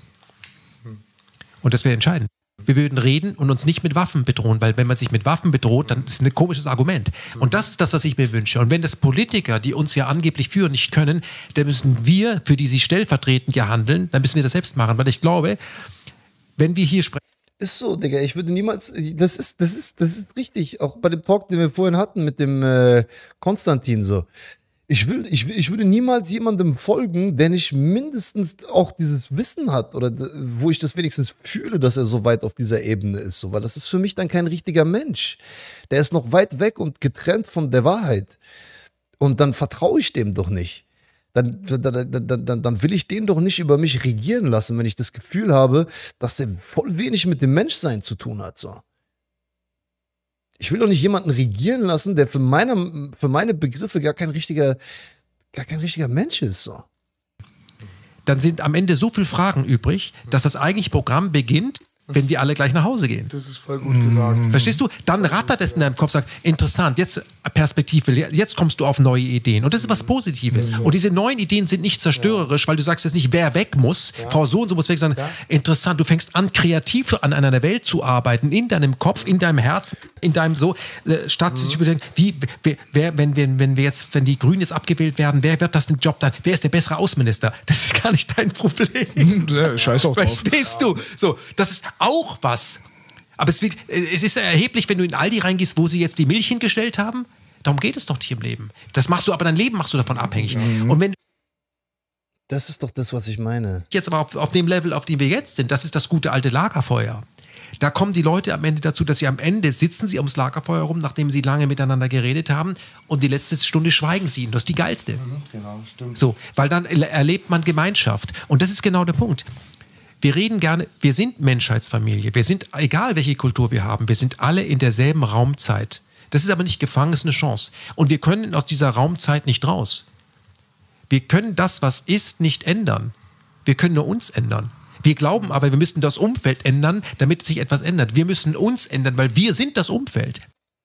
Und das wäre entscheidend. Wir würden reden und uns nicht mit Waffen bedrohen, weil wenn man sich mit Waffen bedroht, dann ist es ein komisches Argument. Und das ist das, was ich mir wünsche. Und wenn das Politiker, die uns ja angeblich führen, nicht können, dann müssen wir, für die sie stellvertretend ja handeln, dann müssen wir das selbst machen. Weil ich glaube, wenn wir hier sprechen... Ist so, Digga, ich würde niemals, das ist richtig, auch bei dem Talk, den wir vorhin hatten mit dem Konstantin so. Ich würde niemals jemandem folgen, der nicht mindestens auch dieses Wissen hat oder wo ich das wenigstens fühle, dass er so weit auf dieser Ebene ist, so, weil das ist für mich dann kein richtiger Mensch. Der ist noch weit weg und getrennt von der Wahrheit. Und dann vertraue ich dem doch nicht. Dann will ich den doch nicht über mich regieren lassen, wenn ich das Gefühl habe, dass er voll wenig mit dem Menschsein zu tun hat, so. Ich will doch nicht jemanden regieren lassen, der für meine Begriffe gar kein richtiger Mensch ist. So. Dann sind am Ende so viele Fragen übrig, dass das eigentliche Programm beginnt, wenn wir alle gleich nach Hause gehen. Das ist voll gut gesagt. Verstehst du? Dann rattert es in deinem Kopf, sagt, interessant, jetzt Perspektive, jetzt kommst du auf neue Ideen. Und das ist was Positives. Und diese neuen Ideen sind nicht zerstörerisch, weil du sagst jetzt nicht, wer weg muss, Frau so und so muss weg, sondern interessant, du fängst an, kreativ an einer Welt zu arbeiten, in deinem Kopf, in deinem Herzen, in deinem so, statt sich überlegen, wenn die Grünen jetzt abgewählt werden, wer wird das den Job dann? Wer ist der bessere Außenminister? Das ist gar nicht dein Problem. Scheiß auch drauf. Verstehst du? So, das ist auch was. Aber es ist erheblich, wenn du in Aldi reingehst, wo sie jetzt die Milch hingestellt haben. Darum geht es doch nicht im Leben. Das machst du, aber dein Leben machst du davon abhängig. Und wenn das ist doch das, was ich meine. jetzt aber auf dem Level, auf dem wir jetzt sind, das ist das gute alte Lagerfeuer. Da kommen die Leute am Ende dazu, dass sie am Ende sitzen sie ums Lagerfeuer rum, nachdem sie lange miteinander geredet haben und die letzte Stunde schweigen sie. Und das ist die geilste. Genau, stimmt. So, weil dann erlebt man Gemeinschaft. Und das ist genau der Punkt. Wir reden gerne, wir sind Menschheitsfamilie. Wir sind, egal welche Kultur wir haben, wir sind alle in derselben Raumzeit. Das ist aber nicht gefangen, ist eine Chance. Und wir können aus dieser Raumzeit nicht raus. Wir können das, was ist, nicht ändern. Wir können nur uns ändern. Wir glauben aber, wir müssen das Umfeld ändern, damit sich etwas ändert. Wir müssen uns ändern, weil wir sind das Umfeld.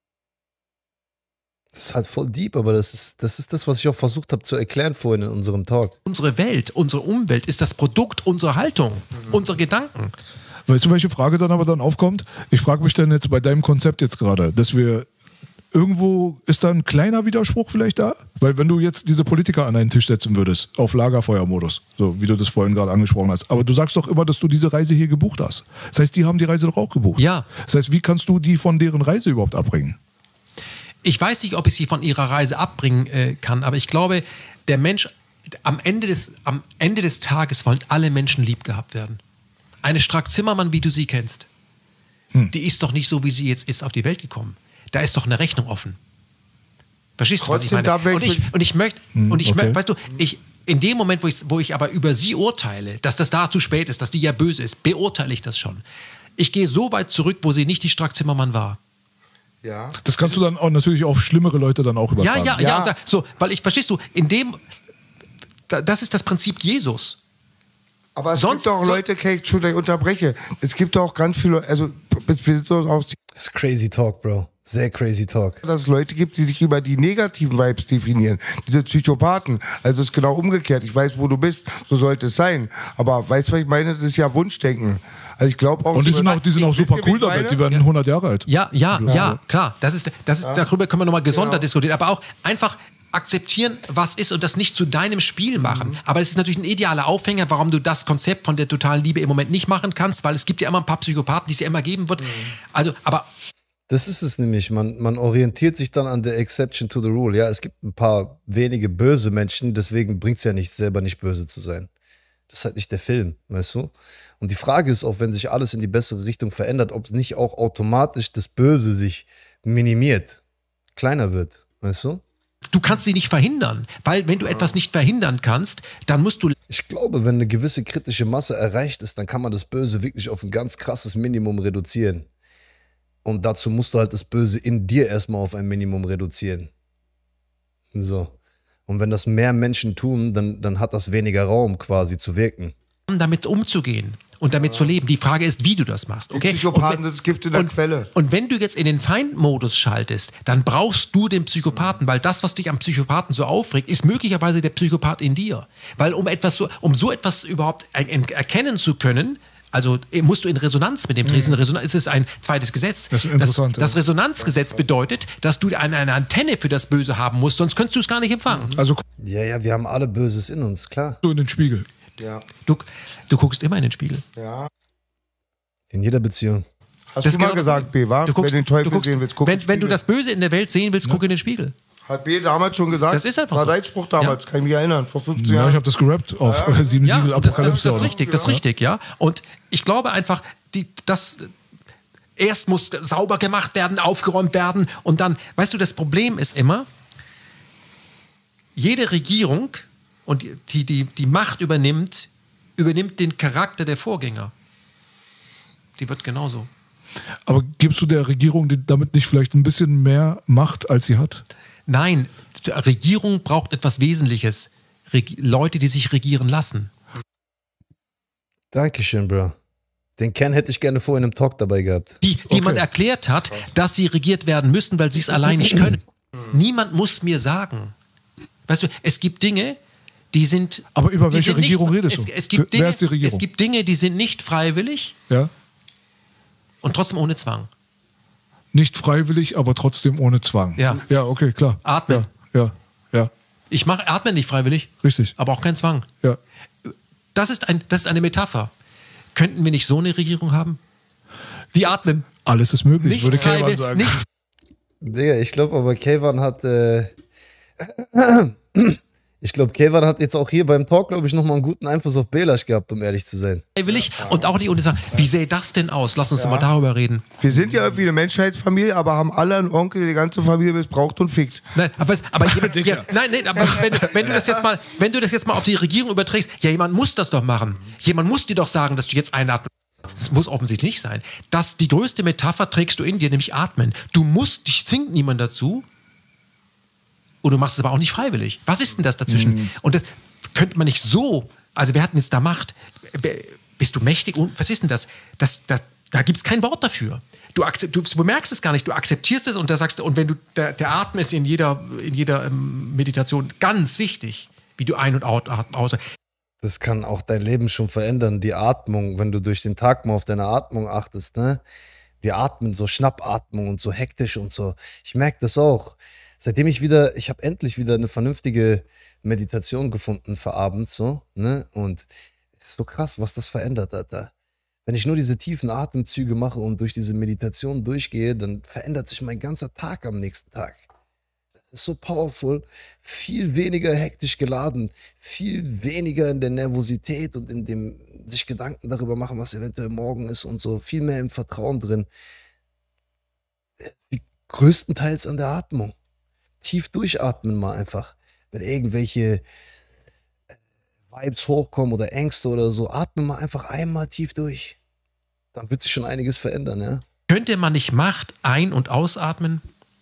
Das ist halt voll deep, aber das ist das, was ich auch versucht habe zu erklären vorhin in unserem Talk. Unsere Welt, unsere Umwelt ist das Produkt unserer Haltung, unserer Gedanken. Weißt du, welche Frage dann aber dann aufkommt? Ich frage mich dann jetzt bei deinem Konzept jetzt gerade, dass wir irgendwo, ist da ein kleiner Widerspruch vielleicht da? Weil wenn du jetzt diese Politiker an einen Tisch setzen würdest, auf Lagerfeuermodus, so wie du das vorhin gerade angesprochen hast, aber du sagst doch immer, dass du diese Reise hier gebucht hast. Das heißt, die haben die Reise doch auch gebucht. Ja. Das heißt, wie kannst du die von deren Reise überhaupt abbringen? Ich weiß nicht, ob ich sie von ihrer Reise abbringen kann, aber ich glaube, der Mensch, am Ende des Tages wollen alle Menschen lieb gehabt werden. Eine Strack-Zimmermann, wie du sie kennst, die ist doch nicht so, wie sie jetzt ist, auf die Welt gekommen. Da ist doch eine Rechnung offen. Verstehst du, was ich meine? Und ich möchte, weißt du, in dem Moment, wo ich aber über sie urteile, dass das da zu spät ist, dass die ja böse ist, beurteile ich das schon. Ich gehe so weit zurück, wo sie nicht die Strack-Zimmermann war. Ja. Das kannst du dann auch natürlich auf schlimmere Leute dann auch übertragen. Ja. Und sag, so, weil verstehst du, das ist das Prinzip Jesus. Aber es gibt auch Leute, Entschuldigung, ich unterbreche. Es gibt auch ganz viele, also wir sind auch. Das ist crazy talk, Bro. Sehr crazy Talk. Dass es Leute gibt, die sich über die negativen Vibes definieren. Diese Psychopathen. Also es ist genau umgekehrt. Ich weiß, wo du bist. So sollte es sein. Aber weißt du, was ich meine? Das ist ja Wunschdenken. Also ich glaube auch... Und die sind auch super cool damit. Die werden 100 Jahre alt. Ja, klar. Darüber können wir nochmal gesondert diskutieren. Aber auch einfach akzeptieren, was ist und das nicht zu deinem Spiel machen. Aber es ist natürlich ein idealer Aufhänger, warum du das Konzept von der totalen Liebe im Moment nicht machen kannst, weil es gibt ja immer ein paar Psychopathen, die es ja immer geben wird. Also, aber... Das ist es nämlich. Man orientiert sich dann an der Exception to the Rule. Ja, es gibt ein paar wenige böse Menschen, deswegen bringt es ja nicht, selber nicht böse zu sein. Das ist halt nicht der Film, weißt du? Und die Frage ist auch, wenn sich alles in die bessere Richtung verändert, ob es nicht auch automatisch das Böse sich minimiert, kleiner wird, weißt du? Du kannst sie nicht verhindern, weil wenn du etwas nicht verhindern kannst, dann musst du... Ich glaube, wenn eine gewisse kritische Masse erreicht ist, dann kann man das Böse wirklich auf ein ganz krasses Minimum reduzieren. Und dazu musst du halt das Böse in dir erstmal auf ein Minimum reduzieren. So. Und wenn das mehr Menschen tun, dann hat das weniger Raum quasi zu wirken. Damit umzugehen und damit zu leben. Die Frage ist, wie du das machst. Okay? Psychopathen sind das Gift in der Quelle. Und wenn du jetzt in den Feindmodus schaltest, dann brauchst du den Psychopathen, weil das, was dich am Psychopathen so aufregt, ist möglicherweise der Psychopath in dir. Weil um so etwas überhaupt erkennen zu können, also musst du in Resonanz mit dem treten. Es ist ein zweites Gesetz. Das ist interessant. Das Resonanzgesetz bedeutet, dass du eine Antenne für das Böse haben musst, sonst könntest du es gar nicht empfangen. Also Ja, wir haben alle Böses in uns, klar. du in den Spiegel. Ja. Du guckst immer in den Spiegel. Ja. In jeder Beziehung. Hast Das du mal genau- gesagt, B, wa? Du guckst, Wenn du den Teufel du guckst, sehen willst, guck in den wenn du Spiegel. das Böse in der Welt sehen willst, guck in den Spiegel. Hat B damals schon gesagt? Das ist einfach war so. dein Spruch damals, kann ich mich erinnern, vor 15 Ja, Jahren. ich habe das gerappt auf 7 Ja, Siegel und das Apokalypse. ist richtig, das ist richtig, ja. Und ich glaube einfach, erst muss sauber gemacht werden, aufgeräumt werden und dann, weißt du, das Problem ist immer, jede Regierung und die Macht übernimmt den Charakter der Vorgänger. Die wird genauso. Aber gibst du der Regierung damit nicht vielleicht ein bisschen mehr Macht, als sie hat? Nein, die Regierung braucht etwas Wesentliches. Leute, die sich regieren lassen. Dankeschön, Bro. Den Ken hätte ich gerne vorhin im Talk dabei gehabt. Die man erklärt hat, dass sie regiert werden müssen, weil sie es allein nicht können. Niemand muss mir sagen. Weißt du, es gibt Dinge, die sind... Aber über die welche sind Regierung nicht, redest du? Es gibt Dinge, Wer ist die Regierung? Es gibt Dinge, die sind nicht freiwillig Ja? und trotzdem ohne Zwang. Nicht freiwillig, aber trotzdem ohne Zwang. Ja. Ja, okay, klar. Atmen. Ja. Ich atme nicht freiwillig, Richtig. aber auch kein Zwang. Ja. Das ist eine Metapher. Könnten wir nicht so eine Regierung haben? Die atmen. Alles ist möglich, Nicht würde Kayvan freiwillig, sagen. nicht Digga, ich glaube aber Kayvan hat ich glaube, Kayvan hat jetzt auch hier beim Talk, glaube ich, nochmal einen guten Einfluss auf Belasch gehabt, um ehrlich zu sein. freiwillig und auch nicht ohne Zwang. Wie sähe das denn aus? Lass uns doch mal darüber reden. Wir sind ja irgendwie eine Menschheitsfamilie, aber haben alle einen Onkel, der die ganze Familie missbraucht und fickt. Nein, aber wenn du das jetzt mal auf die Regierung überträgst, ja, jemand muss das doch machen. Jemand muss dir doch sagen, dass du jetzt einatmen. Das muss offensichtlich nicht sein. Die größte Metapher trägst du in dir, nämlich atmen. Dich zwingt niemand dazu. Und du machst es aber auch nicht freiwillig. Was ist denn das dazwischen? Und das könnte man nicht so, also wer hat denn jetzt da Macht? Bist du mächtig? Und was ist denn das? Da gibt es kein Wort dafür. Du bemerkst es gar nicht, du akzeptierst es und da sagst du, und wenn du, der Atmen ist in jeder Meditation ganz wichtig, wie du ein- und aus. Das kann auch dein Leben schon verändern, die Atmung, wenn du durch den Tag mal auf deine Atmung achtest, ne? Wir atmen so Schnappatmung und so hektisch und so. Ich merke das auch. Seitdem ich habe endlich wieder eine vernünftige Meditation gefunden für abends, so, ne? Und es ist so krass, was das verändert, Alter. Wenn ich nur diese tiefen Atemzüge mache und durch diese Meditation durchgehe, dann verändert sich mein ganzer Tag am nächsten Tag. Das ist so powerful, viel weniger hektisch geladen, viel weniger in der Nervosität und in dem sich Gedanken darüber machen, was eventuell morgen ist und so, viel mehr im Vertrauen drin. Größtenteils an der Atmung. Tief durchatmen mal einfach. Wenn irgendwelche Vibes hochkommen oder Ängste oder so, atme mal einfach einmal tief durch. Dann wird sich schon einiges verändern, ja. Könnte man nicht Macht ein- und ausatmen?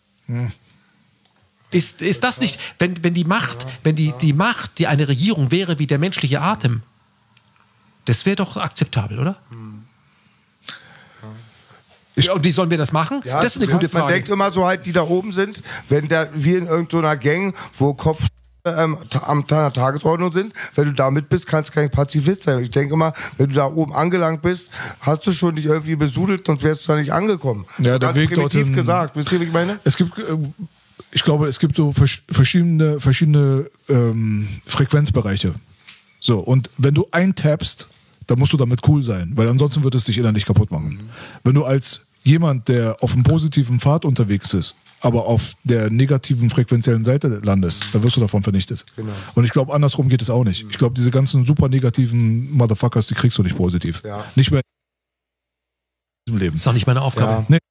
Ist das nicht, wenn die Macht, die Macht, die eine Regierung wäre wie der menschliche Atem, das wäre doch akzeptabel, oder? Ja, und wie sollen wir das machen? Ja, das ist eine gute Frage. Man denkt immer so halt, die da oben sind, wenn wir in irgendeiner Gang, wo Kopf am Tagesordnung sind, wenn du da mit bist, kannst du kein Pazifist sein. Ich denke mal, wenn du da oben angelangt bist, hast du schon dich irgendwie besudelt, sonst wärst du da nicht angekommen. Ja, der Weg primitiv dorthin, gesagt. Wisst ihr, wie ich meine? Es gibt, ich glaube, es gibt so verschiedene Frequenzbereiche. So, und wenn du eintappst, dann musst du damit cool sein, weil ansonsten wird es dich innerlich kaputt machen. Wenn du als jemand, der auf einem positiven Pfad unterwegs ist, aber auf der negativen frequenziellen Seite landest, dann wirst du davon vernichtet. Genau. Und ich glaube, andersrum geht es auch nicht. Ich glaube, diese ganzen super negativen Motherfuckers, die kriegst du nicht positiv. Ja. Nicht mehr im Leben. Das ist auch nicht meine Aufgabe. Ja. Nee.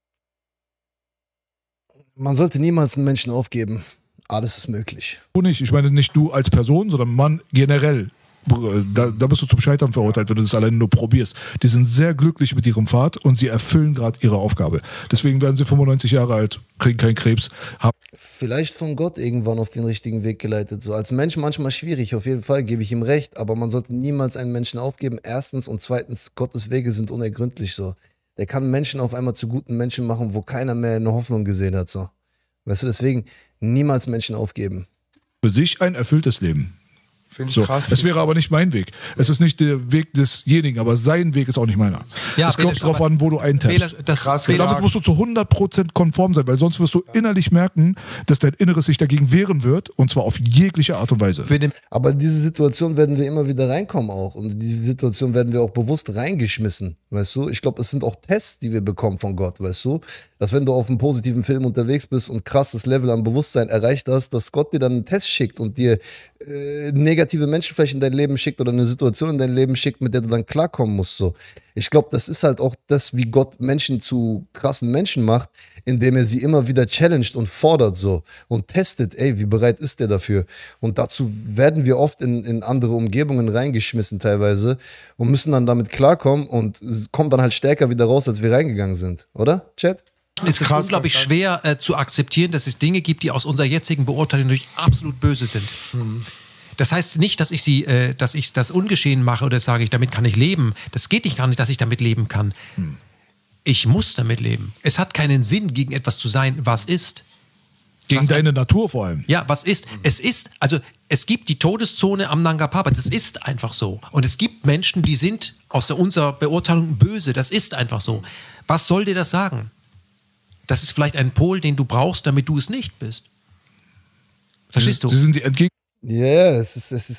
Man sollte niemals einen Menschen aufgeben. Alles ist möglich. Du nicht. Ich meine nicht du als Person, sondern Mann generell. Da bist du zum Scheitern verurteilt, wenn du das alleine nur probierst. Die sind sehr glücklich mit ihrem Pfad und sie erfüllen gerade ihre Aufgabe. Deswegen werden sie 95 Jahre alt, kriegen keinen Krebs. Vielleicht von Gott irgendwann auf den richtigen Weg geleitet. So als Mensch manchmal schwierig, auf jeden Fall gebe ich ihm recht, aber man sollte niemals einen Menschen aufgeben. Erstens und zweitens, Gottes Wege sind unergründlich so. Der kann Menschen auf einmal zu guten Menschen machen, wo keiner mehr eine Hoffnung gesehen hat. So. Weißt du, deswegen niemals Menschen aufgeben. Für sich ein erfülltes Leben. Finde ich So. krass. Es wäre aber nicht mein Weg. Es ist nicht der Weg desjenigen, aber sein Weg ist auch nicht meiner. Ja, es kommt Bela, drauf aber an, wo du eintappst. Bela, das, Krass Bela, Damit musst du zu 100% konform sein, weil sonst wirst du innerlich merken, dass dein Inneres sich dagegen wehren wird und zwar auf jegliche Art und Weise. für den, Aber in diese Situation werden wir immer wieder reinkommen auch. Und in diese Situation werden wir auch bewusst reingeschmissen, weißt du? Ich glaube, es sind auch Tests, die wir bekommen von Gott, weißt du? Dass wenn du auf einem positiven Film unterwegs bist und krasses Level an Bewusstsein erreicht hast, dass Gott dir dann einen Test schickt und dir negative Menschen vielleicht in dein Leben schickt oder eine Situation in dein Leben schickt, mit der du dann klarkommen musst. So. Ich glaube, das ist halt auch das, wie Gott Menschen zu krassen Menschen macht, indem er sie immer wieder challenged und fordert so und testet, ey, wie bereit ist der dafür? Und dazu werden wir oft in andere Umgebungen reingeschmissen teilweise und müssen dann damit klarkommen und kommen dann halt stärker wieder raus, als wir reingegangen sind. Oder, Chat? ist es unglaublich schwer zu akzeptieren, dass es Dinge gibt, die aus unserer jetzigen Beurteilung durch absolut böse sind. Das heißt nicht, dass ich das ungeschehen mache oder sage ich, damit kann ich leben. Das geht nicht gar nicht, dass ich damit leben kann. Ich muss damit leben. Es hat keinen Sinn, gegen etwas zu sein, was ist. Gegen deine Natur vor allem. Ja, was ist? Es gibt die Todeszone am Nanga Parbat. Das ist einfach so. Und es gibt Menschen, die sind aus unserer Beurteilung böse. Das ist einfach so. Was soll dir das sagen? Das ist vielleicht ein Pol, den du brauchst, damit du es nicht bist. Verstehst du? Sie sind die Entgegen. Ja, es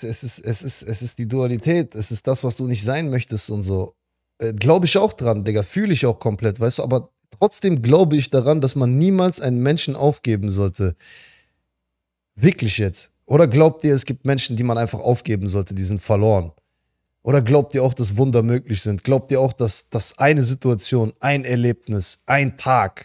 ist die Dualität. Es ist das, was du nicht sein möchtest und so. Glaube ich auch dran, Digga. Fühle ich auch komplett, weißt du. Aber trotzdem glaube ich daran, dass man niemals einen Menschen aufgeben sollte. Wirklich jetzt. Oder glaubt ihr, es gibt Menschen, die man einfach aufgeben sollte, die sind verloren? Oder glaubt ihr auch, dass Wunder möglich sind? Glaubt ihr auch, dass eine Situation, ein Erlebnis, ein Tag,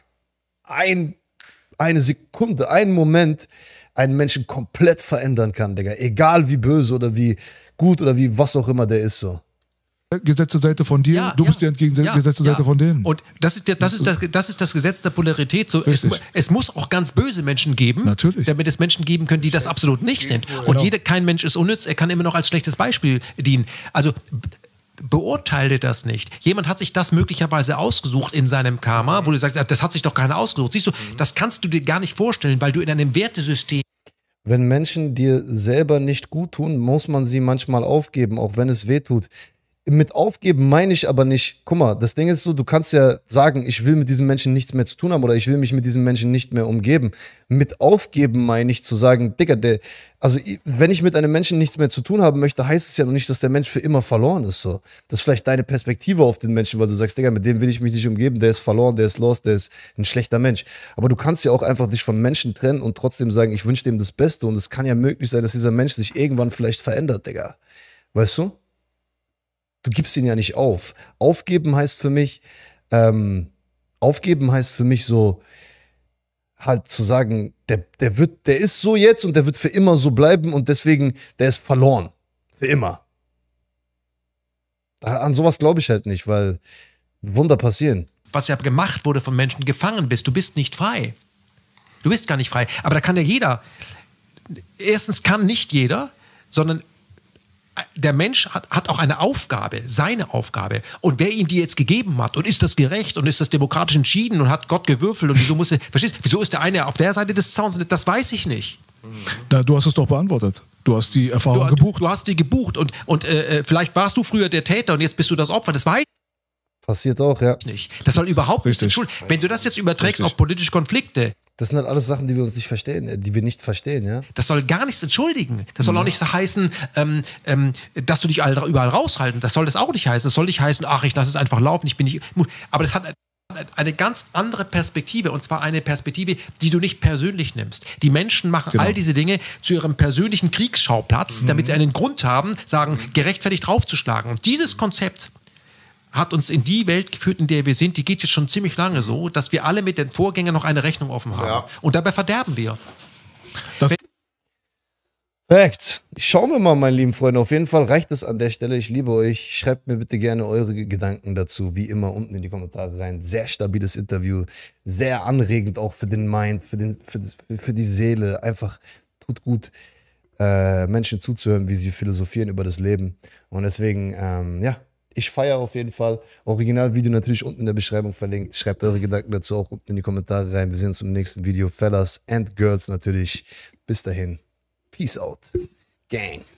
eine Sekunde, ein Moment einen Menschen komplett verändern kann, Digga? Egal wie böse oder wie gut oder wie was auch immer der ist, so. Gesetzte Seite von dir, du bist die entgegengesetzte Seite von denen. Und das ist das Gesetz der Polarität. So, es muss auch ganz böse Menschen geben, Natürlich. damit es Menschen geben können, die das absolut nicht sind. Und kein Mensch ist unnütz, er kann immer noch als schlechtes Beispiel dienen. Also beurteile das nicht. Jemand hat sich das möglicherweise ausgesucht in seinem Karma, wo du sagst, das hat sich doch keiner ausgesucht. Siehst du, das kannst du dir gar nicht vorstellen, weil du in einem Wertesystem. Wenn Menschen dir selber nicht gut tun, muss man sie manchmal aufgeben, auch wenn es weh tut. Mit aufgeben meine ich aber nicht, guck mal, das Ding ist so, du kannst ja sagen, ich will mit diesen Menschen nichts mehr zu tun haben oder ich will mich mit diesen Menschen nicht mehr umgeben. Mit aufgeben meine ich zu sagen, Digga, wenn ich mit einem Menschen nichts mehr zu tun haben möchte, heißt es ja noch nicht, dass der Mensch für immer verloren ist. So. Das ist vielleicht deine Perspektive auf den Menschen, weil du sagst, Digga, mit dem will ich mich nicht umgeben, der ist verloren, der ist lost, der ist ein schlechter Mensch. Aber du kannst ja auch einfach dich von Menschen trennen und trotzdem sagen, ich wünsche dem das Beste und es kann ja möglich sein, dass dieser Mensch sich irgendwann vielleicht verändert, Digga. Weißt du? Du gibst ihn ja nicht auf. Aufgeben heißt für mich so, halt zu sagen, der ist so jetzt und der wird für immer so bleiben und deswegen, der ist verloren. Für immer. An sowas glaube ich halt nicht, weil Wunder passieren. Was ja gemacht wurde von Menschen, gefangen bist. Du bist nicht frei. Du bist gar nicht frei. Aber da kann ja jeder. Erstens kann nicht jeder, sondern der Mensch hat auch eine Aufgabe, seine Aufgabe. Und wer ihm die jetzt gegeben hat, und ist das gerecht und ist das demokratisch entschieden und hat Gott gewürfelt und wieso muss er, verstehst du, wieso ist der eine auf der Seite des Zauns? Das weiß ich nicht. Na, du hast es doch beantwortet. Du hast die Erfahrung gebucht. Du hast die gebucht und vielleicht warst du früher der Täter und jetzt bist du das Opfer. Das weiß Passiert auch, ja. ich nicht. Das soll überhaupt nicht entschuldigen. Wenn du das jetzt überträgst auf politische Konflikte, Das sind halt alles Sachen, die wir uns nicht verstehen, die wir nicht verstehen, ja. das soll gar nichts entschuldigen. Das soll auch nicht so heißen, dass du dich überall raushalten. Das soll das auch nicht heißen. Das soll nicht heißen, ach, ich lasse es einfach laufen, ich bin nicht. Aber das hat eine ganz andere Perspektive, und zwar eine Perspektive, die du nicht persönlich nimmst. Die Menschen machen all diese Dinge zu ihrem persönlichen Kriegsschauplatz, damit sie einen Grund haben, sagen, gerechtfertigt draufzuschlagen. Und dieses Konzept hat uns in die Welt geführt, in der wir sind, die geht jetzt schon ziemlich lange so, dass wir alle mit den Vorgängern noch eine Rechnung offen haben. Ja. Und dabei verderben wir. Perfekt. Schauen wir mal, meine lieben Freunde. Auf jeden Fall reicht es an der Stelle. Ich liebe euch. Schreibt mir bitte gerne eure Gedanken dazu, wie immer, unten in die Kommentare rein. Sehr stabiles Interview. Sehr anregend auch für den Mind, für die Seele. Einfach tut gut, Menschen zuzuhören, wie sie philosophieren über das Leben. Und deswegen, ja, ich feiere auf jeden Fall. Originalvideo natürlich unten in der Beschreibung verlinkt. Schreibt eure Gedanken dazu auch unten in die Kommentare rein. Wir sehen uns im nächsten Video. Fellas and Girls natürlich. Bis dahin. Peace out. Gang.